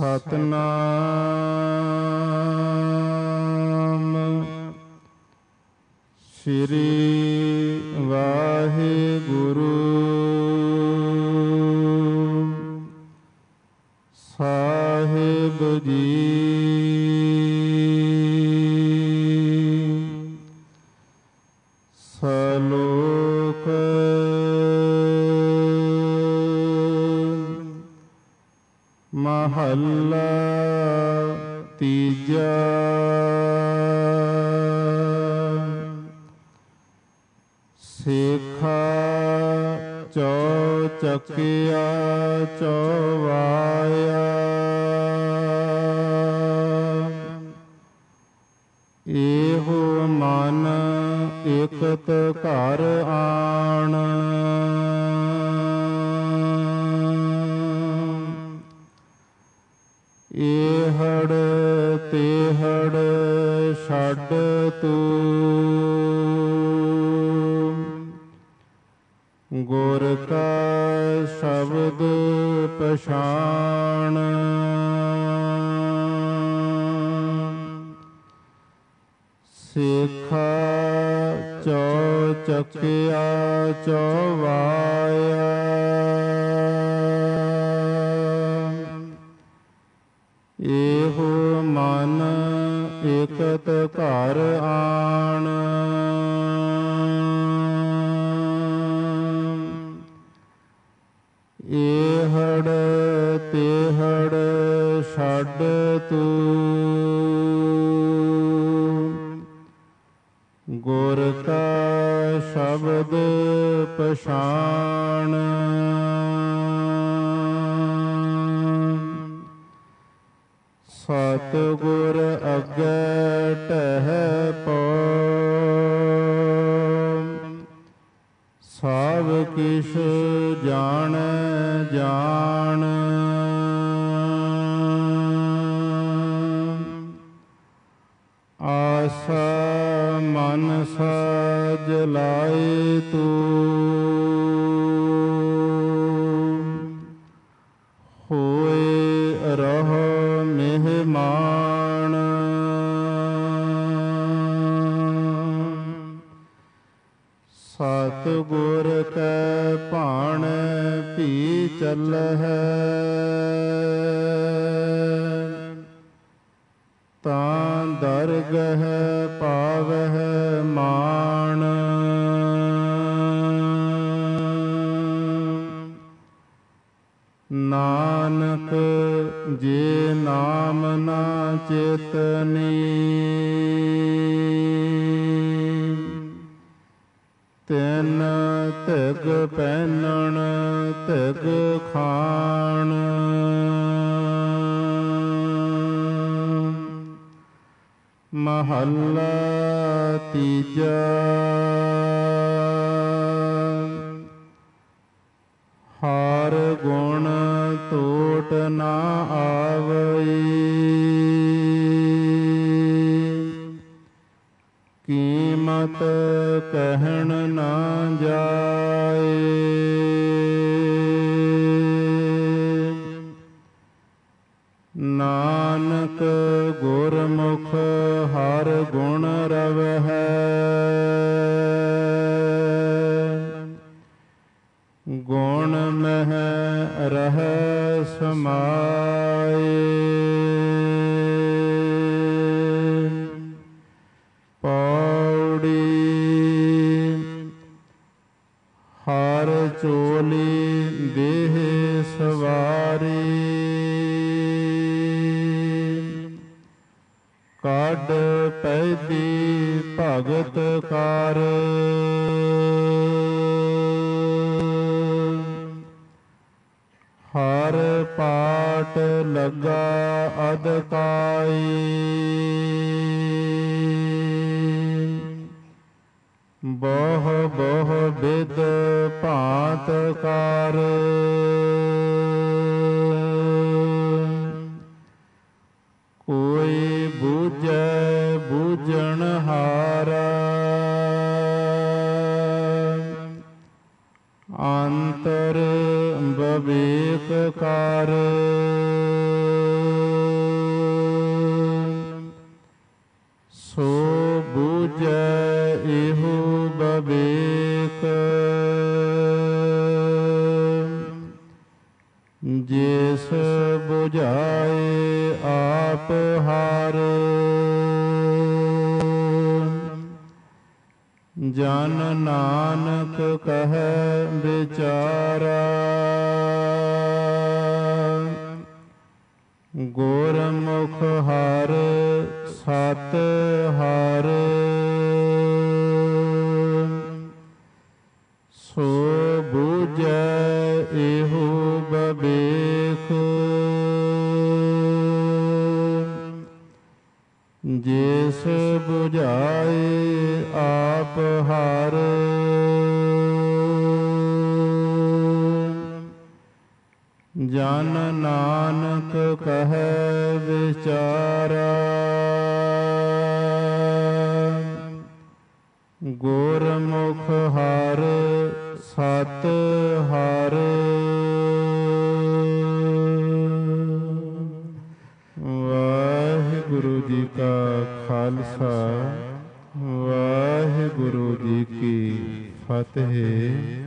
ਸਤਨਾਮ ਸ੍ਰੀ ਵਾਹਿਗੁਰੂ ਸਾਹਿਬ ਜੀ। ਸਲੋਕ ਮਹੱਲਾ ਤੀਜਾ। ਸੇਖਾ ਚੌਚਕਿਆ ਚੌਵਾਇਆ, ਇਹੋ ਮਨ ਇਕਤ ਘਰ ਆਣ। ਇਹੜ ਤੇਹੜ ਛੱਡ ਤੂੰ, ਗੁਰ ਕਾ ਸ਼ਬਦ ਪਛਾਣ। ਸੇਖਾ ਚੌਚਕਿਆ ਚੌਵਾਇਆ, ਇਹੋ ਮਨ ਇਕਤ ਘਰ ਆਣ। ਇਹੜ ਤੇਹੜ ਛੱਡ ਤੂੰ, ਗੁਰ ਕਾ ਸ਼ਬਦ ਪਛਾਣ। ਸਤਿਗੁਰ ਅੱਗੇ ਟਹਿ ਪਉ, ਸਭ ਕਿਛ ਜਾਣੈ ਜਾਣ। ਆਸਾ ਮਨ ਸਾਜ ਲਾਏ ਤੂੰ, ਹੋਏ ਰਹੋ ਮਹਿਮਾਨ। ਸਤਿਗੁਰ ਕੈ ਭਾਣੈ ਭੀ ਚੱਲਹਿ, ਤਾਂ ਦਰਗਹ ਪਾਵਹਿ ਮਾਣ। ਨਾਨਕ ਜੇ ਨਾਮ ਨਾ ਚੇਤਨੀ, ਤਿਨ ਧਿਗ ਪਹਿਨਣ ਧਿਗ ਖਾਣ। ਮਹੱਲਾ ਤੀਜਾ। ਹਰਿ ਗੁਣ ਟੋਟ ਨਾ ਆਵਈ, ਕੀਮਤ ਕਹਿਣ ਨਾ ਜਾਏ। ਨਾਨਕ ਗੁਰਮੁਖ ਹਰਿ ਗੁਣ ਰਵਹਿ, ਗੁਣ ਮਹਿ ਰਹਿ ਸਮਾਏ। ਪੌੜੀ ਹਰਿ ਚੋਲੀ ਦੇਹ ਸਵਾਰੀ, ਕੱਢ ਪੈਦੀ ਭਗਤ ਕਰ। ਹਰ ਪਾਟ ਲੱਗਾ ਅਦਕਾਈ, ਬਹੁ ਬਹੁ ਬਿਦ ਭਾਂਤ ਕਰ। ਕੋਈ ਬੂਝੈ ਬੂਝਣ ਹਾਰਾ, ਅੰਤਰ ਬਵੇਕ ਕਰ ਸੋ ਬੂਝੈ ਇਹੋ ਬਵੇਕ ਜਿਸ ਬੁਝਾਏ ਆਪ ਹਾਰ ਜਨ ਨਾਨਕ ਕਹੈ ਵਿਚਾਰਾ ਗੁਰਮੁਖ ਹਰ ਸਤ ਹਰ ਸੋ ਬੂਝੈ ਇਹੋ ਬਵੇਖ ਜਿਸ ਬੁਝਾਏ ਆਪ ਹਾਰ ਜਨ ਨਾਨਕ ਕਹੈ ਵਿਚਾਰਾ ਗੁਰਮੁਖ ਹਰ ਸਤ ਹਰ ਵਾਹਿਗੁਰੂ ਜੀ ਕਾ ਖਾਲਸਾ ਵਾਹਿਗੁਰੂ ਜੀ ਕੀ ਫਤਿਹ।